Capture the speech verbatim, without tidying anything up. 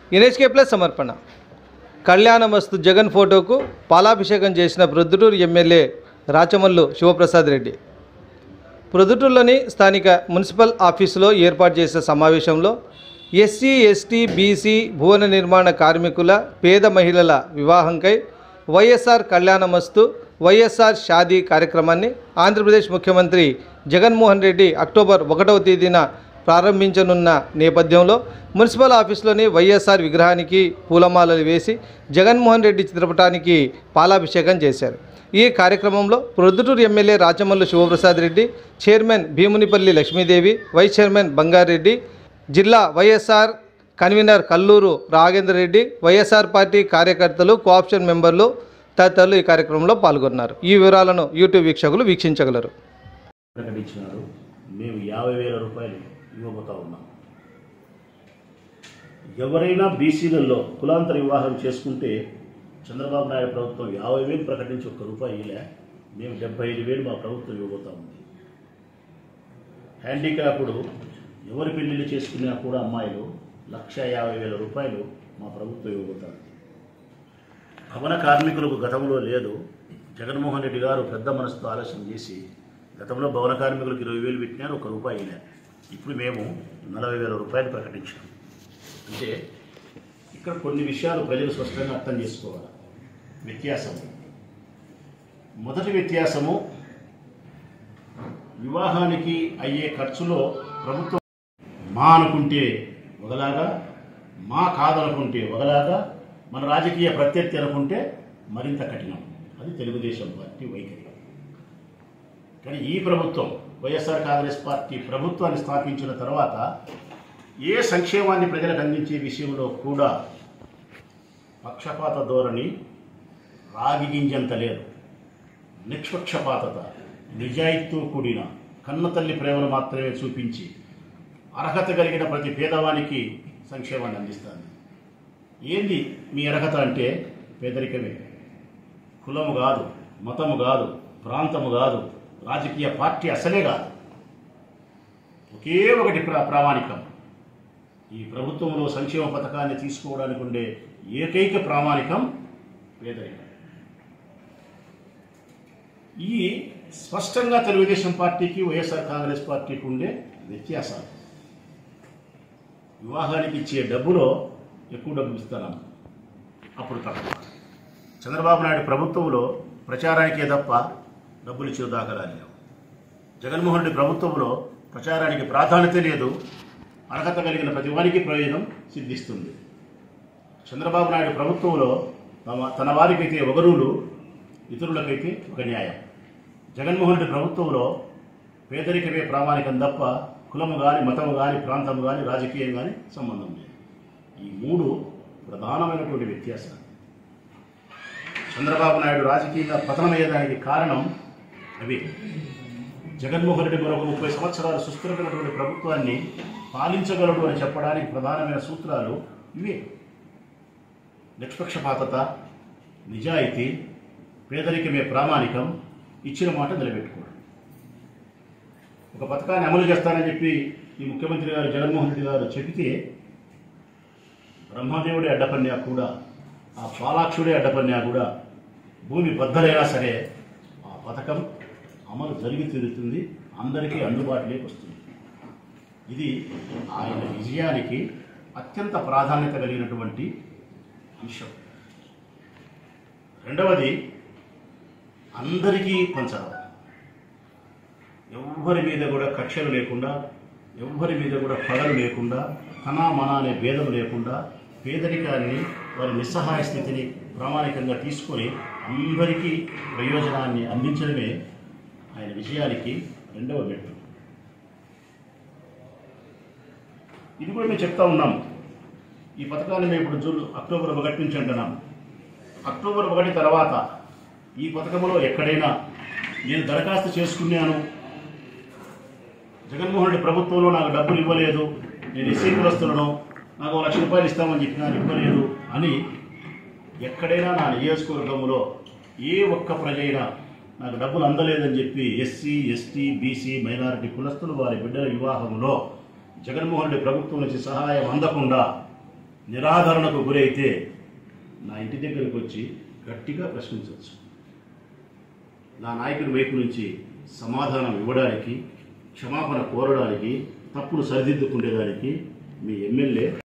NHK plus సమర్పణ. కళ్యాణమస్తు జగన్ ఫోటోకు పాలాభిషేకం చేసిన ప్రొద్దుటూరు ఎమ్మెల్యే రాచమల్లు శివప్రసాద్ రెడ్డి. ప్రొద్దుటూరులోని స్థానిక మున్సిపల్ ఆఫీసులో ఏర్పాటు చేసిన సమావేశంలో ఎస్సీ ఎస్టీ బీసీ భవన నిర్మాణ కార్మికుల పేద మహిళల వివాహంకై వైఎస్ఆర్ కళ్యాణమస్తు వైఎస్ఆర్ షాదీ కార్యక్రమాన్ని ఆంధ్రప్రదేశ్ ముఖ్యమంత్రి జగన్మోహన్ రెడ్డి అక్టోబర్ ఒకటవ తేదీన ప్రారంభించనున్న నేపథ్యంలో మున్సిపల్ ఆఫీసులోని వైఎస్ఆర్ విగ్రహానికి పూలమాలలు వేసి జగన్మోహన్ రెడ్డి చిత్రపటానికి పాలాభిషేకం చేశారు. ఈ కార్యక్రమంలో Proddatur MLA Rachamallu Sivaprasad Reddy, chairman Bhimunipalli Lakshmidevi, vice chairman Bangareddy, జిల్లా YSR convener Kalluru Raghendra Reddy, YSR party కార్యకర్తలు, కోఆప్షన్ మెంబర్లు తదితరులు ఈ కార్యక్రమంలో పాల్గొన్నారు. ఈ వివరాలను యూట్యూబ్ వీక్షకులు వీక్షించగలరు. ప్రకటించినారు. మేము యాభై వేల రూపాయలు ఇవ్వబోతా ఉన్నాం. ఎవరైనా బీసీలలో కులాంతర వివాహం చేసుకుంటే చంద్రబాబు నాయుడు ప్రభుత్వం యాభై వేలు ప్రకటించి ఒక్క రూపాయి ఇలే, మేము డెబ్బై ఐదు వేలు మా ప్రభుత్వం ఇవ్వబోతా ఉంది. హ్యాండిక్యాప్డ్ ఎవరి పెళ్లిళ్ళు చేసుకున్నా కూడా అమ్మాయిలు లక్ష యాభై వేల రూపాయలు మా ప్రభుత్వం ఇవ్వబోతా ఉంది. భవన కార్మికులకు గతంలో లేదు. జగన్మోహన్ రెడ్డి గారు పెద్ద మనసుతో ఆలోచన చేసి గతంలో భవన కార్మికులకు ఇరవై వేలు పెట్టినారు, ఒక రూపాయి ఇలే. ఇప్పుడు మేము నలభై వేల రూపాయలు ప్రకటించాం. అంటే ఇక్కడ కొన్ని విషయాలు ప్రజలు స్పష్టంగా అర్థం చేసుకోవాలి. వ్యత్యాసం, మొదటి వ్యత్యాసము, వివాహానికి అయ్యే ఖర్చులో ప్రభుత్వం మా అనుకుంటే ఒకలాగా, మా కాదనుకుంటే ఒకలాగా, మన రాజకీయ ప్రత్యర్థి అనుకుంటే మరింత కఠినం. అది తెలుగుదేశం పార్టీ వైఖరి. కానీ ఈ ప్రభుత్వం, వైఎస్ఆర్ కాంగ్రెస్ పార్టీ ప్రభుత్వాన్ని స్థాపించిన తర్వాత ఏ సంక్షేమాన్ని ప్రజలకు అందించే విషయంలో కూడా పక్షపాత ధోరణి రాగి గింజంత లేదు. నిష్పక్షపాతత, నిజాయితీతో కూడిన కన్నతల్లి ప్రేమను మాత్రమే చూపించి అర్హత కలిగిన ప్రతి పేదవానికి సంక్షేమాన్ని అందిస్తుంది. ఏంది మీ అర్హత అంటే పేదరికమే. కులము కాదు, మతము కాదు, ప్రాంతము కాదు, రాజకీయ పార్టీ అసలే కాదు. ఒకే ఒకటి ప్రా ప్రామాణికం ఈ ప్రభుత్వంలో సంక్షేమ పథకాన్ని తీసుకోవడానికి ఉండే ఏకైక ప్రామాణికం పేదరికం. ఈ స్పష్టంగా తెలుగుదేశం పార్టీకి వైఎస్ఆర్ కాంగ్రెస్ పార్టీకి ఉండే వ్యత్యాసాలు. వివాహానికి ఇచ్చే డబ్బులో ఎక్కువ డబ్బులు ఇస్తున్నాం, అప్పుడు తక్కువ. చంద్రబాబు నాయుడు ప్రభుత్వంలో ప్రచారానికే తప్ప డబ్బులు ఇచ్చే దాఖలా లేవు. జగన్మోహన్ రెడ్డి ప్రభుత్వంలో ప్రచారానికి ప్రాధాన్యత లేదు, అర్హత కలిగిన ప్రతి వారికి ప్రయోజనం సిద్ధిస్తుంది. చంద్రబాబు నాయుడు ప్రభుత్వంలో తమ తన వారికైతే ఒక రూలు, ఇతరులకైతే ఒక న్యాయం. జగన్మోహన్ రెడ్డి ప్రభుత్వంలో పేదరికమే ప్రామాణికం తప్ప కులము కానీ, మతము కానీ, ప్రాంతము కానీ, రాజకీయం కానీ సంబంధం లేదు. ఈ మూడు ప్రధానమైనటువంటి వ్యత్యాసాలు. చంద్రబాబు నాయుడు రాజకీయంగా పతనమయ్యేదానికి కారణం అవి. జగన్మోహన్ రెడ్డి మరొక ముప్పై సంవత్సరాలు సుస్థిరమైనటువంటి ప్రభుత్వాన్ని పాలించగలడు అని చెప్పడానికి ప్రధానమైన సూత్రాలు ఇవే. నిష్పక్షపాతత, నిజాయితీ, పేదరికమే ప్రామాణికం, ఇచ్చిన మాట నిలబెట్టుకోవడం. ఒక పథకాన్ని అమలు చేస్తానని చెప్పి ఈ ముఖ్యమంత్రి గారు జగన్మోహన్ రెడ్డి గారు చెబితే బ్రహ్మదేవుడే అడ్డపన్యా కూడా, ఆ పాలాక్షుడే అడ్డపన్యా కూడా భూమి బద్దలైనా సరే ఆ పథకం అమలు జరిగి తీరుతుంది, అందరికీ అందుబాటులోకి వస్తుంది. ఇది ఆయన విజయానికి అత్యంత ప్రాధాన్యత కలిగినటువంటి విషయం. రెండవది, అందరికీ పంచడం. ఎవ్వరి మీద కూడా కక్షలు లేకుండా, ఎవ్వరి మీద కూడా పగలు లేకుండా, తన మన అనే భేదం లేకుండా పేదరికాన్ని, వారి నిస్సహాయ స్థితిని ప్రామాణికంగా తీసుకొని అందరికీ ప్రయోజనాన్ని అందించడమే ఆయన విజయానికి రెండవ మెట్టు. ఇది కూడా మేము చెప్తా ఉన్నాం. ఈ పథకాన్ని మేము ఇప్పుడు జూన్ అక్టోబర్ ఒకటి నుంచి అంటున్నాం. అక్టోబర్ ఒకటి తర్వాత ఈ పథకంలో ఎక్కడైనా నేను దరఖాస్తు చేసుకున్నాను, జగన్మోహన్ రెడ్డి ప్రభుత్వంలో నాకు డబ్బులు ఇవ్వలేదు, నేను ఎస్సీ కులస్తులను, నాకు లక్ష రూపాయలు ఇస్తామని చెప్పినా ఇవ్వలేదు అని ఎక్కడైనా నా నియోజకవర్గంలో ఏ ఒక్క ప్రజైనా నాకు డబ్బులు అందలేదని చెప్పి ఎస్సీ ఎస్టీ బీసీ మైనారిటీ కులస్తులు వారి బిడ్డల వివాహంలో జగన్మోహన్ రెడ్డి ప్రభుత్వం నుంచి సహాయం అందకుండా నిరాదరణకు గురైతే నా ఇంటి దగ్గరికి వచ్చి గట్టిగా ప్రశ్నించవచ్చు. నా నాయకుడి వైపు నుంచి సమాధానం ఇవ్వడానికి, క్షమాపణ కోరడానికి, తప్పును సరిదిద్దుకునేదానికి మీ ఎమ్మెల్యే